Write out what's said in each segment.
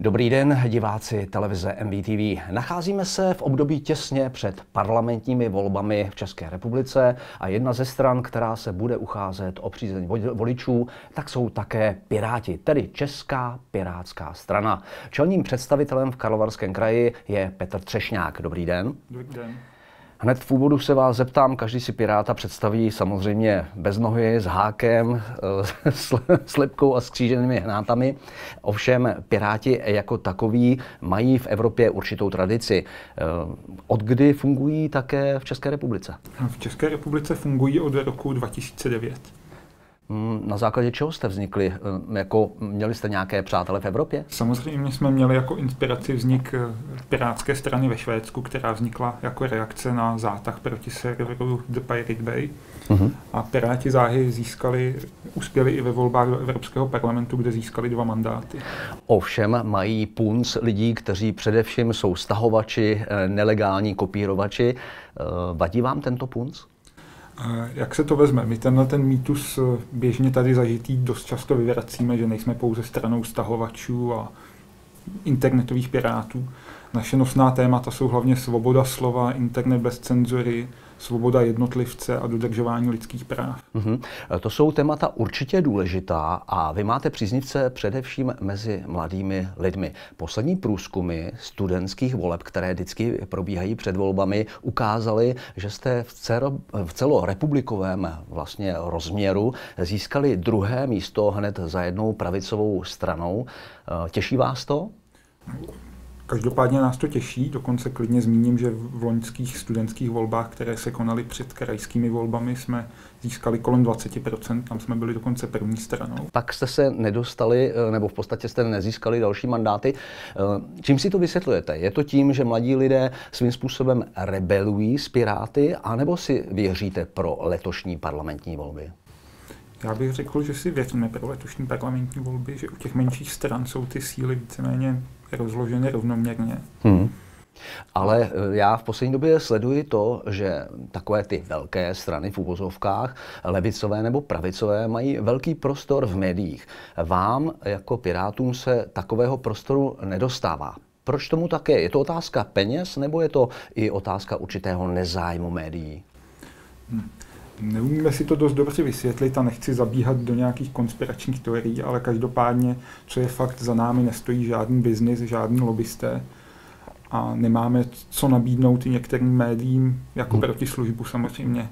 Dobrý den, diváci televize MVTV. Nacházíme se v období těsně před parlamentními volbami v České republice a jedna ze stran, která se bude ucházet o přízeň voličů, tak jsou také Piráti, tedy Česká pirátská strana. Čelním představitelem v Karlovarském kraji je Petr Třešňák. Dobrý den. Dobrý den. Hned v úvodu se vás zeptám, každý si Piráta představí samozřejmě bez nohy, s hákem, s lebkou a s kříženými hnátami. Ovšem Piráti jako takoví mají v Evropě určitou tradici. Od kdy fungují také v České republice? V České republice fungují od roku 2009. Na základě čeho jste vznikli? Měli jste nějaké přátele v Evropě? Samozřejmě jsme měli jako inspiraci vznik pirátské strany ve Švédsku, která vznikla jako reakce na zátah proti serveru The Pirate Bay. A Piráti záhy uspěli i ve volbách do Evropského parlamentu, kde získali 2 mandáty. Ovšem mají punc lidí, kteří především jsou stahovači, nelegální kopírovači. Vadí vám tento punc? Jak se to vezme? My ten mýtus běžně tady zažitý dost často vyvracíme, že nejsme pouze stranou stahovačů a internetových pirátů. Naše nosná témata jsou hlavně svoboda slova, internet bez cenzury, svoboda jednotlivce a dodržování lidských práv. To jsou témata určitě důležitá a vy máte příznivce především mezi mladými lidmi. Poslední průzkumy studentských voleb, které vždycky probíhají před volbami, ukázaly, že jste v celorepublikovém vlastně rozměru získali 2. místo hned za jednou pravicovou stranou. Těší vás to? Každopádně nás to těší, dokonce klidně zmíním, že v loňských studentských volbách, které se konaly před krajskými volbami, jsme získali kolem 20%, tam jsme byli dokonce první stranou. Pak jste se nedostali, nebo v podstatě jste nezískali další mandáty. Čím si to vysvětlujete? Je to tím, že mladí lidé svým způsobem rebelují s Piráty, anebo si věříte pro letošní parlamentní volby? Já bych řekl, že si věříme pro letošní parlamentní volby, že u těch menších stran jsou ty síly víceméně rozloženy rovnoměrně. Ale já v poslední době sleduji to, že takové ty velké strany v uvozovkách, levicové nebo pravicové, mají velký prostor v médiích. Vám jako Pirátům se takového prostoru nedostává. Proč tomu také? Je to otázka peněz, nebo je to i otázka určitého nezájmu médií? Neumíme si to dost dobře vysvětlit a nechci zabíhat do nějakých konspiračních teorií, ale každopádně, co je fakt, za námi nestojí žádný biznis, žádný lobbysté a nemáme co nabídnout i některým médiím jako protislužbu samozřejmě.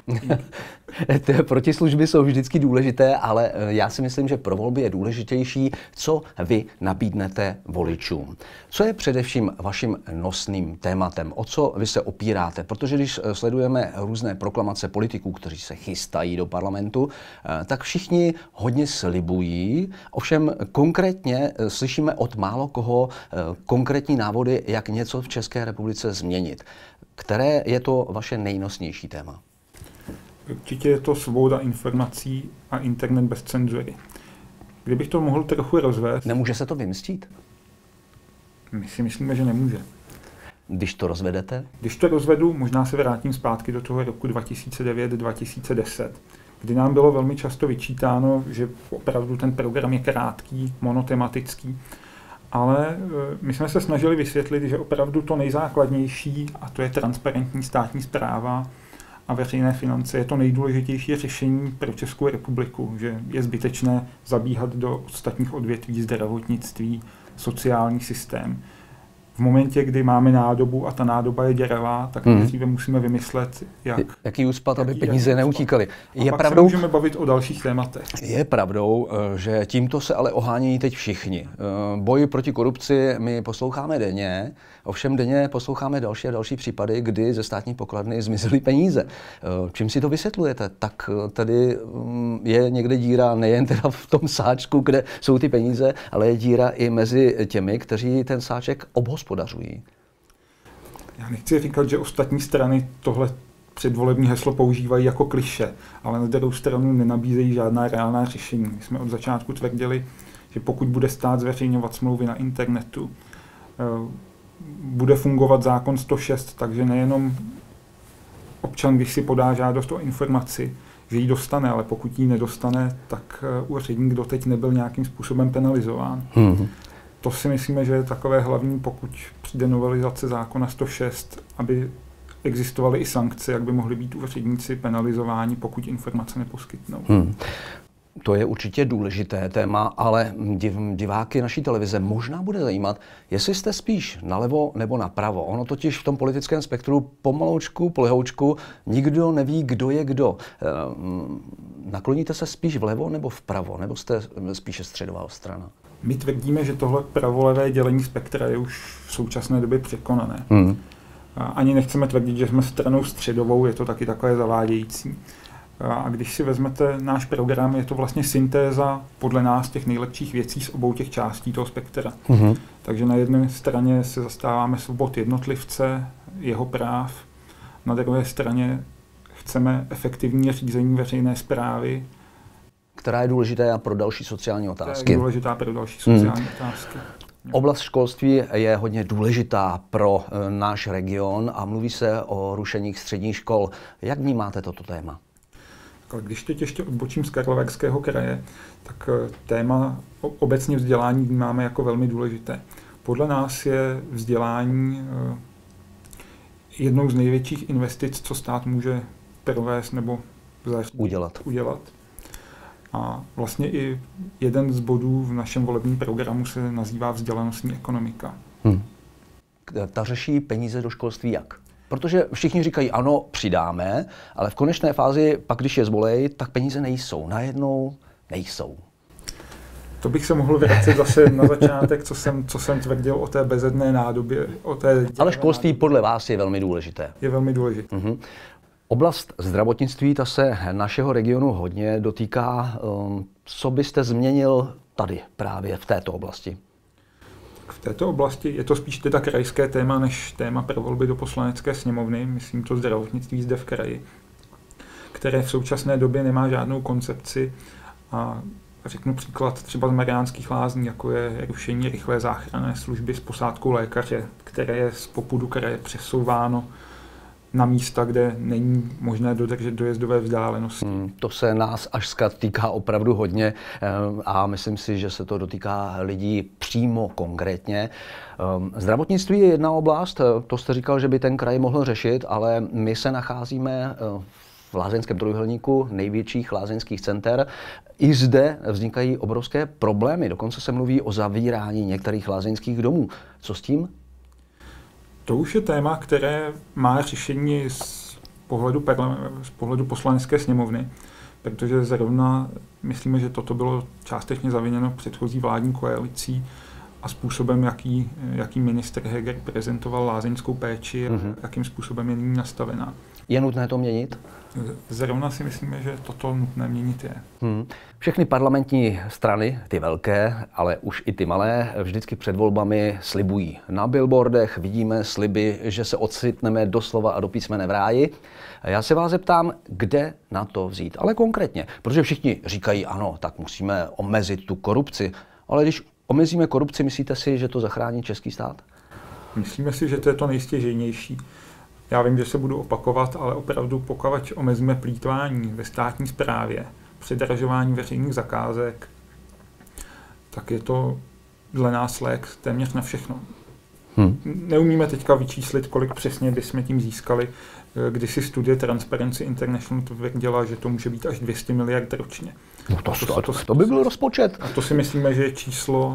Ty protislužby jsou vždycky důležité, ale já si myslím, že pro volby je důležitější, co vy nabídnete voličům. Co je především vaším nosným tématem? O co vy se opíráte? Protože když sledujeme různé proklamace politiků, kteří se chystají do parlamentu, tak všichni hodně slibují, ovšem konkrétně slyšíme od málo koho konkrétní návody, jak něco v České republice změnit. Které je to vaše nejnosnější téma? Určitě je to svoboda informací a internet bez cenzury. Kdybych to mohl trochu rozvést... Nemůže se to vymstít? My si myslíme, že nemůže. Když to rozvedete? Když to rozvedu, možná se vrátím zpátky do toho roku 2009-2010, kdy nám bylo velmi často vyčítáno, že opravdu ten program je krátký, monotematický, ale my jsme se snažili vysvětlit, že opravdu to nejzákladnější, a to je transparentní státní správa a veřejné finance, je to nejdůležitější řešení pro Českou republiku, že je zbytečné zabíhat do ostatních odvětví, zdravotnictví, sociální systém. V momentě, kdy máme nádobu a ta nádoba je děravá, tak nejdříve musíme vymyslet, jaký uspat, aby peníze neutíkaly. A pak se můžeme bavit o dalších tématech. Je pravdou, že tímto se ale ohánějí teď všichni. Boj proti korupci my posloucháme denně, ovšem denně posloucháme další a další případy, kdy ze státní pokladny zmizely peníze. Čím si to vysvětlujete? Tak tady je někde díra nejen teda v tom sáčku, kde jsou ty peníze, ale je díra i mezi těmi, kteří ten sáček obhospodařují. Já nechci říkat, že ostatní strany tohle předvolební heslo používají jako klišé, ale na druhou stranu nenabízejí žádná reálná řešení. My jsme od začátku tvrdili, že pokud bude stát zveřejňovat smlouvy na internetu, bude fungovat zákon 106, takže nejenom občan, když si podá žádost o informaci, že ji dostane, ale pokud ji nedostane, tak úředník doteď nebyl nějakým způsobem penalizován. To si myslíme, že je takové hlavní, pokud přijde novelizace zákona 106, aby existovaly i sankce, jak by mohli být úředníci penalizováni, pokud informace neposkytnou. To je určitě důležité téma, ale diváky naší televize možná bude zajímat, jestli jste spíš nalevo nebo napravo. Ono totiž v tom politickém spektru pomaloučku, polehoučku, nikdo neví, kdo je kdo. Nakloníte se spíš vlevo nebo vpravo, nebo jste spíše středová strana? My tvrdíme, že tohle pravolevé dělení spektra je už v současné době překonané. Ani nechceme tvrdit, že jsme stranou středovou, je to taky takové zavádějící. A když si vezmete náš program, je to vlastně syntéza podle nás těch nejlepších věcí z obou těch částí toho spektra. Takže na jedné straně se zastáváme svobod jednotlivce, jeho práv, na druhé straně chceme efektivní řízení veřejné správy, která je důležitá pro další sociální otázky. Která je důležitá pro další sociální otázky. Oblast školství je hodně důležitá pro náš region a mluví se o rušení středních škol. Jak vnímáte toto téma? Když teď ještě odbočím z Karlovarského kraje, tak téma obecně vzdělání vnímáme jako velmi důležité. Podle nás je vzdělání jednou z největších investic, co stát může provést nebo udělat. A vlastně i jeden z bodů v našem volebním programu se nazývá vzdělanostní ekonomika. Ta řeší peníze do školství jak? Protože všichni říkají, ano, přidáme, ale v konečné fázi, pak když je zvolej, tak peníze nejsou. Najednou nejsou. To bych se mohl vracet zase na začátek, co jsem tvrdil o té bezedné nádobě. Ale školství podle vás je velmi důležité. Je velmi důležité. Oblast zdravotnictví, ta se našeho regionu hodně dotýká. Co byste změnil tady právě v této oblasti? V této oblasti je to spíš teda krajské téma, než téma pro volby do Poslanecké sněmovny, myslím to zdravotnictví zde v kraji, které v současné době nemá žádnou koncepci. A řeknu příklad třeba z Mariánských Lázní, jako je rušení rychlé záchranné služby s posádkou lékaře, které je z popudu kraje přesouváno na místa, kde není možné dodržet dojezdové vzdálenosti. To se nás až týká opravdu hodně a myslím si, že se to dotýká lidí přímo konkrétně. Zdravotnictví je jedna oblast, to jste říkal, že by ten kraj mohl řešit, ale my se nacházíme v lázeňském trojúhelníku největších lázeňských center. I zde vznikají obrovské problémy, dokonce se mluví o zavírání některých lázeňských domů. Co s tím? To už je téma, které má řešení z pohledu Poslanecké sněmovny, protože zrovna myslíme, že toto bylo částečně zaviněno předchozí vládní koalicí a způsobem, jaký ministr Heger prezentoval lázeňskou péči, jakým způsobem je nyní nastavená. Je nutné to měnit? Zrovna si myslíme, že toto nutné měnit je. Všechny parlamentní strany, ty velké, ale už i ty malé, vždycky před volbami slibují. Na billboardech vidíme sliby, že se ocitneme doslova a do písmene v ráji. Já se vás zeptám, kde na to vzít, ale konkrétně, protože všichni říkají, ano, tak musíme omezit tu korupci, ale když omezíme korupci, myslíte si, že to zachrání český stát? Myslíme si, že to je to nejstěžejnější. Já vím, že se budu opakovat, ale opravdu pokud omezíme plýtvání ve státní správě, předražování veřejných zakázek, tak je to dle nás lék téměř na všechno. Neumíme teďka vyčíslit, kolik přesně bychom tím získali. Kdysi studie Transparency International tvrdila, že to může být až 200 miliard ročně. No to by byl rozpočet. A to si myslíme, že je číslo...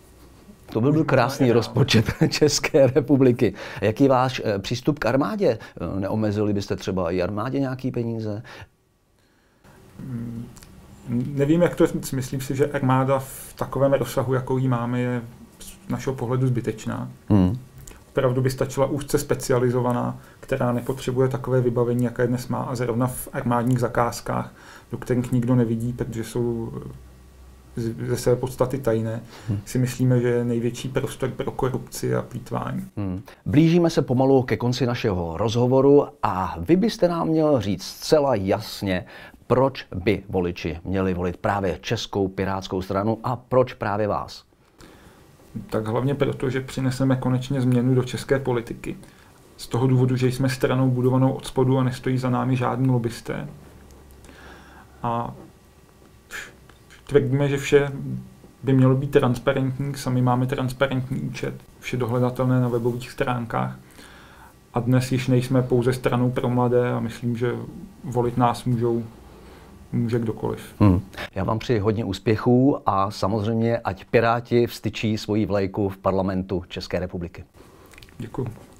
To by byl krásný rozpočet České republiky. Jaký je váš přístup k armádě? Neomezili byste třeba i armádě nějaký peníze? Nevím, jak to říct. Myslím si, že armáda v takovém rozsahu, jakou ji máme, je z našeho pohledu zbytečná. Opravdu by stačila úzce specializovaná, která nepotřebuje takové vybavení, jaké dnes má, a zrovna v armádních zakázkách, do kterých nikdo nevidí, protože jsou ze své podstaty tajné, si myslíme, že je největší prostor pro korupci a plýtvání. Blížíme se pomalu ke konci našeho rozhovoru a vy byste nám měl říct zcela jasně, proč by voliči měli volit právě Českou pirátskou stranu a proč právě vás? Tak hlavně proto, že přineseme konečně změnu do české politiky. Z toho důvodu, že jsme stranou budovanou od spodu a nestojí za námi žádní lobbysté. A tvrdíme, že vše by mělo být transparentní. Sami máme transparentní účet, vše dohledatelné na webových stránkách. A dnes již nejsme pouze stranou pro mladé a myslím, že volit nás může kdokoliv. Já vám přeji hodně úspěchů a samozřejmě ať Piráti vztyčí svoji vlajku v parlamentu České republiky. Děkuji.